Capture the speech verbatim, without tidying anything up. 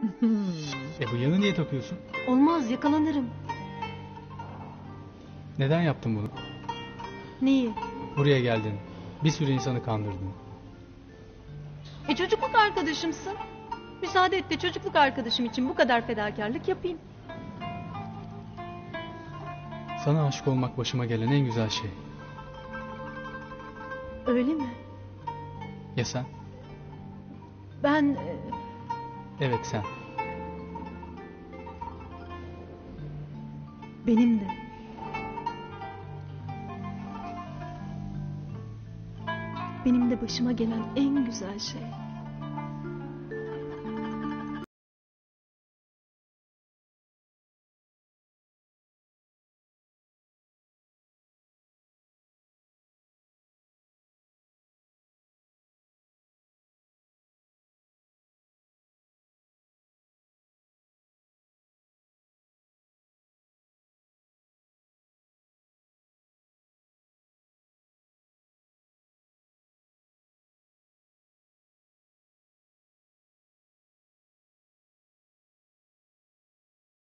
E bıyığını niye takıyorsun? Olmaz, yakalanırım. Neden yaptın bunu? Neyi? Buraya geldin. Bir sürü insanı kandırdın. E çocukluk arkadaşımsın. Müsaade et de çocukluk arkadaşım için bu kadar fedakarlık yapayım. Sana aşık olmak başıma gelen en güzel şey. Öyle mi? Ya sen? Ben... e, Evet sen. Benim de. Benim de başıma gelen en güzel şey.